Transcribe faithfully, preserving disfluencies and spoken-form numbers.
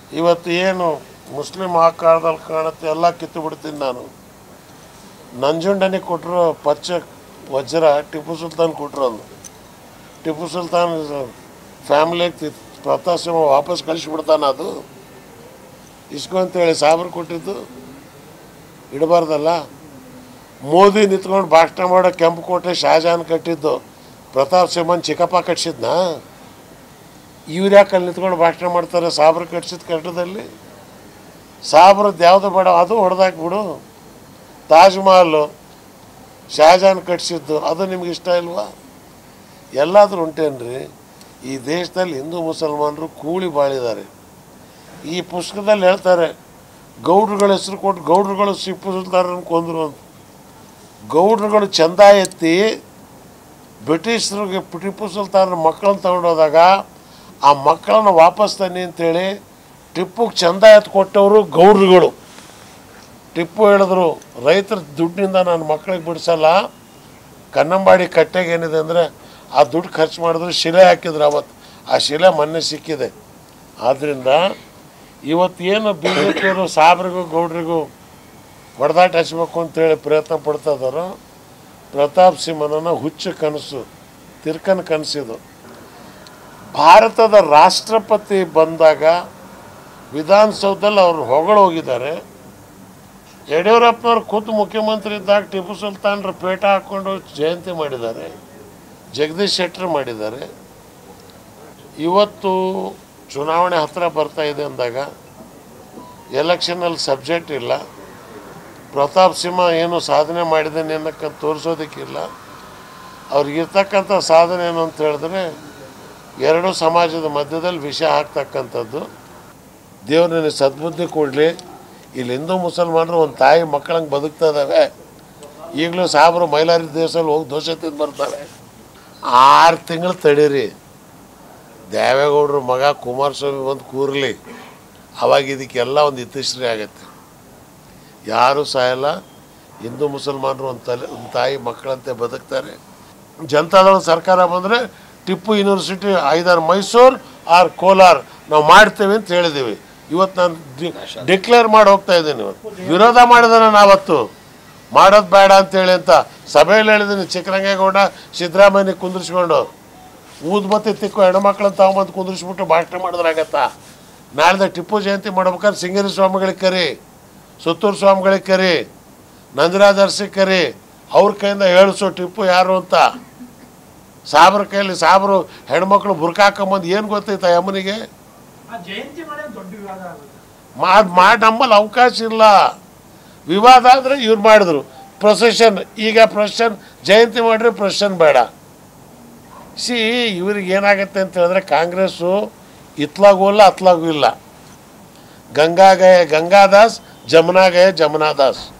ಇವತ್ತು ಏನು ಮುಸ್ಲಿಂ ಆಕಾರದಲ್ಲಿ ಕಾಣುತ್ತೆ ಎಲ್ಲ ಕಿತ್ತು ಬಿಡ್ತೀನಿ ನಾನು. ನಂಜುಂಡನಿಗೆ ಕೊಟ್ಟರು ಪಚ್ಚ ವಜ್ರ ಟಿಪ್ಪು ಸುಲ್ತಾನ್ ಕೊಟ್ಟರು. ಅಂದು ಟಿಪ್ಪು ಸುಲ್ತಾನ್ ಫ್ಯಾಮಿಲಿಗೆ ಪ್ರತಾಪ್ ಸಿಂಹ ವಾಪಸ್ ಕಳಿಸ್ಬಿಡ್ತಾನೆ. ಅದು ಇಸ್ಕೊ ಅಂತೇಳಿ ಸಾಬ್ರು ಕೊಟ್ಟಿದ್ದು ಇಡಬಾರ್ದಲ್ಲ. ಮೋದಿ ನಿಂತ್ಕೊಂಡು ಭಾಷಣ ಮಾಡೋ ಕೆಂಪುಕೋಟೆ ಶಹಜಾನ್ ಕಟ್ಟಿದ್ದು ಪ್ರತಾಪ್ ಸಿಂಹನ್ ಚಿಕ್ಕಪ್ಪ ಕಟ್ಸಿದ್ನಾ? ಇವ್ರು ಯಾಕೆ ಅಲ್ಲಿ ನಿಂತ್ಕೊಂಡು ಭಾಷಣ ಮಾಡ್ತಾರೆ? ಸಾಬ್ರು ಕಟ್ಸಿದ ಕಟ್ಟಡದಲ್ಲಿ ಸಾಬ್ರದ್ದು ಯಾವುದು ಬೇಡ, ಅದು ಹೊಡೆದಾಕ್ಬಿಡು. ತಾಜ್ ಮಹಲ್ ಶಹಜಾನ್ ಕಟ್ಸಿದ್ದು ಅದು ನಿಮ್ಗೆ ಇಷ್ಟ ಇಲ್ವಾ? ಎಲ್ಲಾದರೂ ಉಂಟೇನ್ರಿ? ಈ ದೇಶದಲ್ಲಿ ಹಿಂದೂ ಮುಸಲ್ಮಾನರು ಕೂಳಿ ಬಾಳಿದ್ದಾರೆ. ಈ ಪುಸ್ತಕದಲ್ಲಿ ಹೇಳ್ತಾರೆ ಗೌಡ್ರುಗಳ ಹೆಸರು ಕೊಟ್ಟು ಗೌಡ್ರುಗಳು ಟಿಪ್ಪು ಸುಲ್ತಾನರನ್ನು ಕೊಂದರು ಅಂತ. ಗೌಡ್ರುಗಳು ಚಂದ ಎತ್ತಿ ಬ್ರಿಟಿಷರಿಗೆ ಟಿಪ್ಪು ಸುಲ್ತಾನರ ಮಕ್ಕಳನ್ನು ತಗೊಂಡೋದಾಗ ಆ ಮಕ್ಕಳನ್ನು ವಾಪಸ್ ತನ್ನಿ ಅಂತೇಳಿ ಟಿಪ್ಪುಗೆ ಚಂದ ಎತ್ತು ಕೊಟ್ಟವರು ಗೌಡ್ರುಗಳು. ಟಿಪ್ಪು ಹೇಳಿದ್ರು ರೈತರ ದುಡ್ಡಿನಿಂದ ನಾನು ಮಕ್ಕಳಿಗೆ ಬಿಡಿಸಲ್ಲ, ಕನ್ನಂಬಾಡಿ ಕಟ್ಟೆಗೆ ಏನಿದೆ ಅಂದರೆ ಆ ದುಡ್ಡು ಖರ್ಚು ಮಾಡಿದ್ರು ಶಿಲೆ ಹಾಕಿದ್ರು. ಅವತ್ತು ಆ ಶಿಲೆ ಮೊನ್ನೆ ಸಿಕ್ಕಿದೆ. ಆದ್ದರಿಂದ ಇವತ್ತೇನು ಬಿ ಜೆ ಪಿಯವರು ಸಾಬ್ರಿಗೂ ಗೌಡ್ರಿಗೂ ಹೊಡೆದಾಟ ಹಚ್ಚಬೇಕು ಅಂತೇಳಿ ಪ್ರಯತ್ನ ಪಡ್ತಾ ಇದ್ದಾರೋ, ಪ್ರತಾಪ್ ಸಿಂಹನನ್ನು ಹುಚ್ಚು ಕನಸು ತಿರ್ಕನ ಕನಸಿದು. ಭಾರತದ ರಾಷ್ಟ್ರಪತಿ ಬಂದಾಗ ವಿಧಾನಸೌಧದಲ್ಲಿ ಅವರು ಹೊಗಳು ಹೋಗಿದ್ದಾರೆ. ಯಡಿಯೂರಪ್ಪನವ್ರು ಖುದ್ದು ಮುಖ್ಯಮಂತ್ರಿ ಇದ್ದಾಗ ಟಿಪ್ಪು ಸುಲ್ತಾನ್ರ ಪೇಟ ಹಾಕ್ಕೊಂಡು ಜಯಂತಿ ಮಾಡಿದ್ದಾರೆ, ಜಗದೀಶ್ ಶೆಟ್ಟರ್ ಮಾಡಿದ್ದಾರೆ. ಇವತ್ತು ಚುನಾವಣೆ ಹತ್ತಿರ ಬರ್ತಾ ಇದೆ ಅಂದಾಗ ಎಲೆಕ್ಷನಲ್ಲಿ ಸಬ್ಜೆಕ್ಟ್ ಇಲ್ಲ. ಪ್ರತಾಪ್ ಸಿಂಹ ಏನು ಸಾಧನೆ ಮಾಡಿದ್ದೇನೆ ಅನ್ನೋಕ್ಕೆ ತೋರಿಸೋದಕ್ಕಿಲ್ಲ. ಅವ್ರಿಗಿರ್ತಕ್ಕಂಥ ಸಾಧನೆ ಏನು ಅಂತ ಹೇಳಿದ್ರೆ ಎರಡು ಸಮಾಜದ ಮಧ್ಯದಲ್ಲಿ ವಿಷ ಹಾಕ್ತಕ್ಕಂಥದ್ದು. ದೇವ್ರು ನನಗೆ ಸದ್ಬುದ್ಧಿ ಕೊಡಲಿ. ಇಲ್ಲಿ ಹಿಂದೂ ಮುಸಲ್ಮಾನರು ಒಂದು ತಾಯಿ ಮಕ್ಕಳಂಗೆ ಬದುಕ್ತಾ ಇದ್ದಾವೆ. ಈಗಲೂ ಸಾಬ್ರು ಮೈಲಾರಿ ದೇಶದಲ್ಲಿ ಹೋಗಿ ದೋಸೆ ತಿಂದು ಬರ್ತಾರೆ. ಆರು ತಿಂಗಳು ತಡೀರಿ, ದೇವೇಗೌಡರು ಮಗ ಕುಮಾರಸ್ವಾಮಿ ಬಂದು ಕೂರಲಿ, ಅವಾಗ ಇದಕ್ಕೆಲ್ಲ ಒಂದು ಇತಿಶ್ರೀ ಆಗತ್ತೆ. ಯಾರೂ ಸಾಯಲ್ಲ. ಹಿಂದೂ ಮುಸಲ್ಮಾನರು ಒಂದು ತಲೆ ಒಂದು ತಾಯಿ ಮಕ್ಕಳಂತೆ ಬದುಕ್ತಾರೆ. ಜನತಾದಳ ಸರ್ಕಾರ ಬಂದರೆ ಟಿಪ್ಪು ಯೂನಿವರ್ಸಿಟಿ ಐದಾರು ಮೈಸೂರು ಆರ್ ಕೋಲಾರ ನಾವು ಮಾಡ್ತೇವೆ ಅಂತ ಹೇಳಿದ್ದೀವಿ. ಇವತ್ತು ನಾನು ಡಿ ಡಿಕ್ಲೇರ್ ಮಾಡಿ ಹೋಗ್ತಾ ಇದ್ದೀನಿ. ಇವತ್ತು ವಿರೋಧ ಮಾಡಿದಾನೆ ನಾವತ್ತು ಮಾಡೋದು ಬೇಡ ಅಂತೇಳಿ ಅಂತ ಸಭೆಯಲ್ಲಿ ಹೇಳಿದ್ದೀನಿ. ಚಿಕ್ಕರಂಗೇಗೌಡ ಸಿದ್ದರಾಮಯ್ಯ ಕುಂದಿರಿಸ್ಕೊಂಡು ಊದ್ಬತ್ತಿ ತಿಕ್ಕು ಹೆಣ್ಮಕ್ಳನ್ನ ತಗೊಂಬಂದು ಕುಂದಿರಿಸ್ಬಿಟ್ಟು ಭಾಷಣ ಮಾಡಿದ್ರಾಗತ್ತಾ? ನಾಳೆ ಟಿಪ್ಪು ಜಯಂತಿ ಮಾಡ್ಬೇಕಾದ್ರೆ ಸಿಂಗೇರಿ ಸ್ವಾಮಿಗಳಿಗೆ ಕರಿ, ಸುತ್ತೂರು ಸ್ವಾಮಿಗಳಿಗೆ ಕರಿ, ನಂಜರಾಜ ಅರಸಿಗೆ ಕರಿ, ಅವ್ರ ಕೈಯಿಂದ ಹೇಳಿಸೋ ಟಿಪ್ಪು ಯಾರು ಅಂತ. ಸಾಬ್ರ ಕೈಯಲ್ಲಿ ಸಾಬ್ರು ಹೆಣ್ಮಕ್ಳು ಬುರ್ಕ ಹಾಕೊಂಬಂದು ಏನು ಗೊತ್ತೈತ ಯಮ್ಮನಿಗೆ? ಮಾಡಿ ಮಾಡಿ ನಮ್ಮಲ್ಲಿ ಅವಕಾಶ ಇಲ್ಲ. ವಿವಾದ ಆದರೆ ಇವ್ರು ಮಾಡಿದ್ರು ಪ್ರೊಸೆಷನ್. ಈಗ ಪ್ರೊಸೆಷನ್ ಜಯಂತಿ ಮಾಡಿದ್ರೆ ಪ್ರೊಸೆಷನ್ ಬೇಡ. ಸಿ ಇವ್ರಿಗೆ ಏನಾಗುತ್ತೆ ಅಂತ ಹೇಳಿದ್ರೆ ಕಾಂಗ್ರೆಸ್ಸು ಇತ್ಲಾಗೂ ಇಲ್ಲ ಅತ್ಲಾಗೂ ಇಲ್ಲ. ಗಂಗಾಗಯ ಗಂಗಾದಾಸ್, ಜಮುನಾಗಯ ಜಮುನಾದಾಸ್.